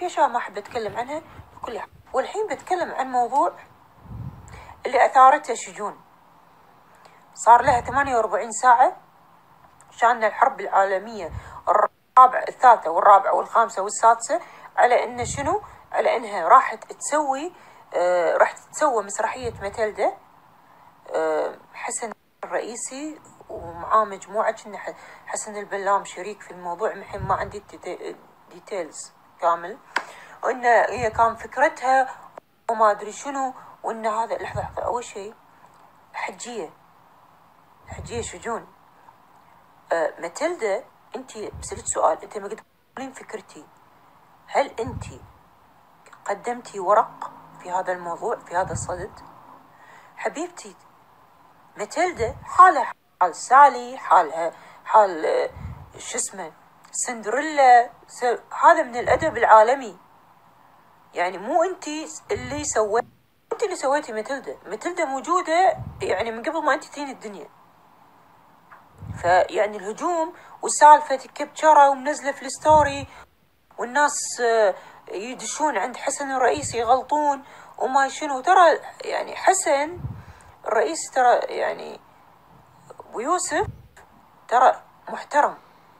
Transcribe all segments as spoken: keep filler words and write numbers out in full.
أشياء ما أحب أتكلم عنها بكل حال. والحين بتكلم عن موضوع اللي أثارته شجون. صار لها ثمانية وأربعين ساعة شان الحرب العالمية الرابعة الثالثة والرابعة والخامسة والسادسة على إن شنو؟ على إنها راحت تسوي آه راح تسوي مسرحية ماتيلدا. آه حسن الرئيسي ومعاه مجموعة، كنا حسن البلام شريك في الموضوع، الحين ما عندي ديتيلز كامل، وإن هي كان فكرتها وما أدري شنو، وإن هذا لحظة لحظة أول شيء حجية حجية شجون. آه ماتيلدا، أنت بسألت سؤال، أنت ما قد تقولين فكرتي، هل أنت قدمتي ورق في هذا الموضوع في هذا الصدد؟ حبيبتي ماتيلدا حالها حال سالي، حالها حال آه شو اسمه سندريلا، هذا من الأدب العالمي. يعني مو أنت اللي سويتي، أنت اللي سويتي ماتيلدا. ماتيلدا موجودة يعني من قبل ما أنت تجين الدنيا. فيعني الهجوم وسالفة كبتشرة ومنزلة في الستوري والناس يدشون عند حسن الرئيسي يغلطون وما شنو، ترى يعني حسن الرئيسي ترى يعني ويوسف ترى محترم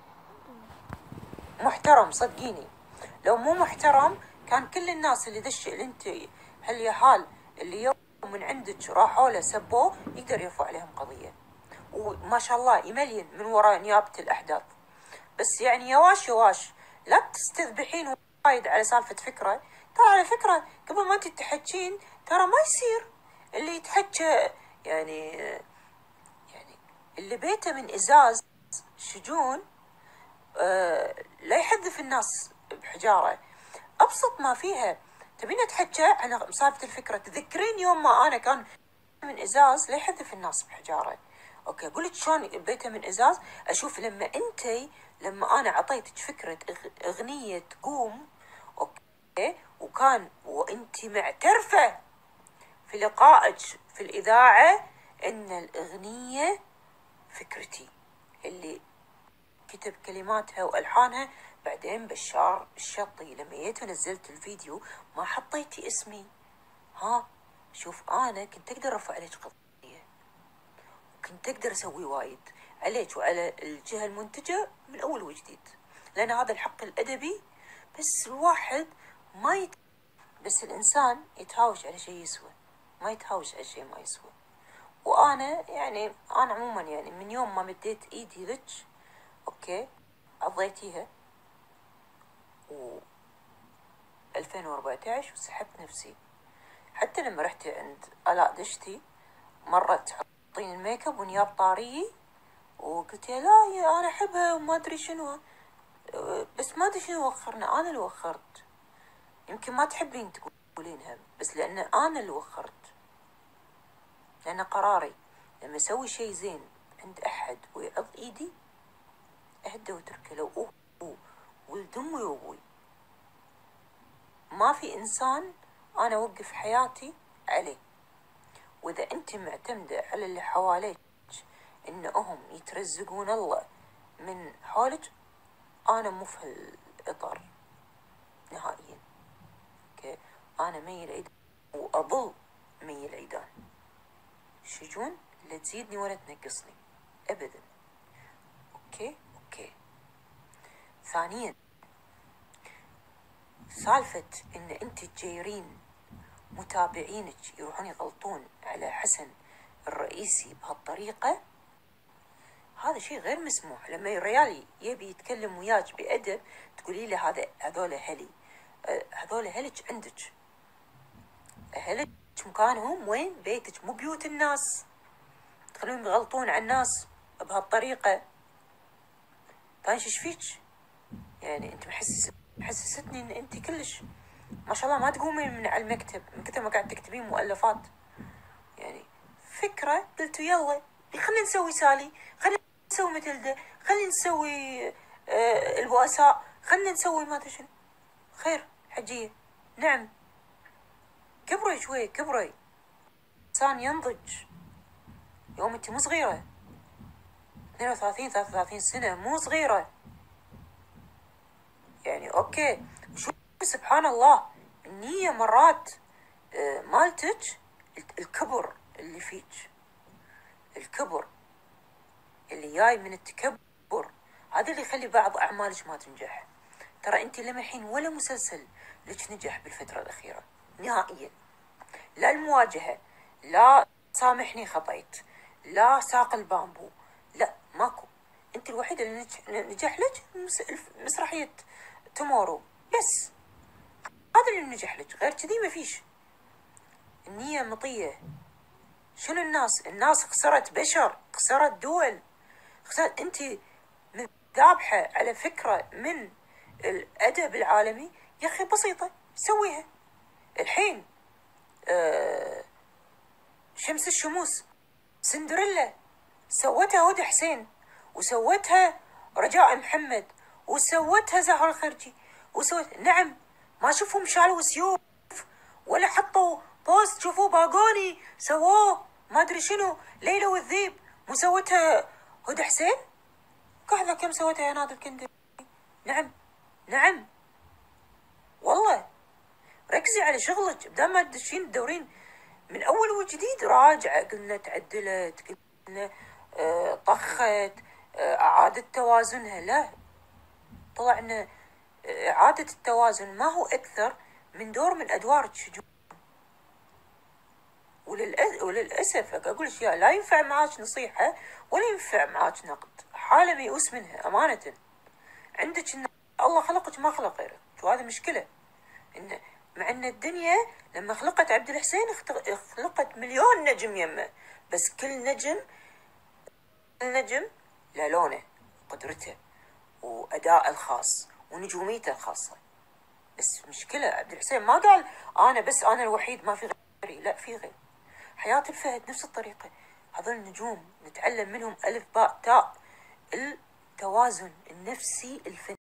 محترم صدقيني. لو مو محترم كان كل الناس اللي دش اللي انت هاليهال اللي يوم من عندك راحوا له سبوه يقدر يرفع عليهم قضية، وما شاء الله يملين من وراء نيابة الأحداث. بس يعني يواش يواش لا تستذبحين وايد على سالفة فكرة. ترى على فكرة قبل ما انت تحكين ترى ما يصير اللي يتحكى، يعني يعني اللي بيته من إزاز شجون آه لا يحذف الناس بحجارة. أبسط ما فيها تبين تحكى عن سالفة الفكرة. تذكرين يوم ما أنا كان من إزاز لا يحذف الناس بحجارة. أوكي قلت شلون بيته من إزاز. أشوف لما أنتي لما أنا عطيتك فكرة أغنية تقوم، أوكي، وكان وأنتي معترفة في لقائك في الإذاعة إن الأغنية فكرتي اللي كتب كلماتها وألحانها. بعدين بشار الشطي لما جيت ونزلت الفيديو ما حطيتي اسمي. ها شوف أنا كنت أقدر أرفع عليك قضية، كنت أقدر أسوي وايد عليك وعلى الجهة المنتجة من أول وجديد، لأن هذا الحق الأدبي. بس الواحد ما يت... بس الإنسان يتهاوش على شيء يسوى، ما يتهاوش على شيء ما يسوى. وأنا يعني أنا عموما يعني من يوم ما مديت إيدي لك أوكي عضيتيها و ألفين وأربعة عشر وسحبت نفسي. حتى لما رحت عند آلاء دشتي مرة تحطين الميك اب ونياب طاري وقلت يا لا يا أنا أحبها وما أدري شنو، بس ما أدري شنو وخرنا. أنا اللي وخرت، يمكن ما تحبين تقولينها بس لأن أنا اللي وخرت، لأن قراري لما أسوي شيء زين عند أحد ويعض إيدي أهدى وتركه. لو أوه أوه ولد أمي وأبوي ما في إنسان أنا أوقف حياتي عليه. وإذا أنت معتمدة على اللي حواليك إنهم يترزقون الله من حولك، أنا مو في الإطار نهائيا. أوكي أنا مي العيدان وأظل مي العيدان. شجون لا تزيدني ولا تنقصني أبدا. أوكي أوكي. ثانيا سالفة إن أنت تجيرين متابعينك يروحون يغلطون على حسن الرئيسي بهالطريقة، هذا شيء غير مسموح. لما الريال يبي يتكلم وياك بأدب تقولي له هذا هذول أهلي، هذول أهلك عندك، أهلك مكانهم وين؟ بيتك مو بيوت الناس. تخلون يغلطون على الناس بهالطريقة. ثاني ايش فيك؟ يعني انت محسس محسستني ان انت كلش ما شاء الله ما تقومين من على المكتب من كثر ما قاعد تكتبين مؤلفات. يعني فكرة قلت يلا خلينا نسوي سالي، خلينا نسوي ماتيلدا، خلينا نسوي آه البؤساء، خلينا نسوي ما ادري شنو. خير حجية نعم كبري شوي كبري. إنسان ينضج يوم انت مو صغيرة، اثنين وثلاثين ثلاثة وثلاثين سنة مو صغيرة. يعني اوكي شو سبحان الله النية مرات آه، مالتج الكبر اللي فيك، الكبر اللي جاي من التكبر، هذا اللي يخلي بعض أعمالك ما تنجح. ترى أنت لما الحين ولا مسلسل لك نجح بالفترة الأخيرة نهائيا، لا المواجهة، لا سامحني خطيت، لا ساق البامبو، لا ماكو. أنت الوحيدة اللي نجح لك مسرحية تومورو بس، هذا اللي نجح لك، غير كذي ما فيش. النية مطية. شنو الناس؟ الناس خسرت بشر، خسرت دول، خسرت. انت ذابحة على فكرة من الأدب العالمي، يا أخي بسيطة سويها. الحين آه شمس الشموس، سندريلا، سوتها هدى حسين، وسوتها رجاء محمد، وسوتها زهرة الخرجي، وسوت نعم. ما شوفهم شالوا سيوف ولا حطوا بوست، شوفوا باقوني سووه ما ادري شنو. ليلى والذيب مو سوتها هدى حسين؟ كهذا كم سوتها يا ناظر الكندري. نعم نعم والله. ركزي على شغلك بدل ما تدشين تدورين من اول وجديد. راجعه، قلنا تعدلت، قلنا آه طخت، آه اعادت توازنها. لا، طلعنا آه اعاده التوازن ما هو اكثر من دور من ادوار الشجون. وللأسف, وللأسف أقول أشياء لا ينفع معاك نصيحة ولا ينفع معاك نقد، حالة ميؤوس منها أمانة. عندك إن الله خلقك ما خلق غيرك، وهذا مشكلة. إن مع إن الدنيا لما خلقت عبد الحسين خلقت مليون نجم يمه، بس كل نجم النجم له لونه وقدرته وأداء الخاص ونجوميته الخاصة. بس مشكلة عبد الحسين ما قال أنا بس أنا الوحيد ما في غيري، لا في غير. حياة الفهد نفس الطريقة، هذول النجوم نتعلم منهم ألف باء تاء. التوازن النفسي الفني